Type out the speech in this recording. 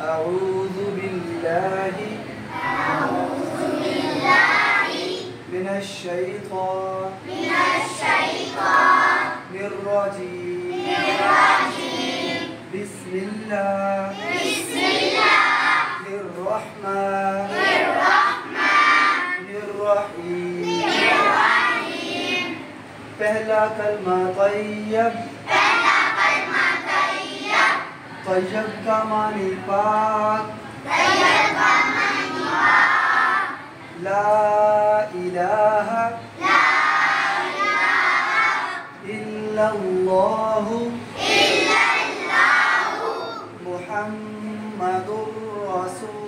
अऊज़ु बिल्लाहि मिनश शैतानिर रजीम बिस्मिल्लाहिर रहमानिर रहीम। पहला कलमा तैयब, तैयब का मानी पाक, ला इलाहा इल्लल्लाहु मुहम्मदुर रसूलुल्लाह।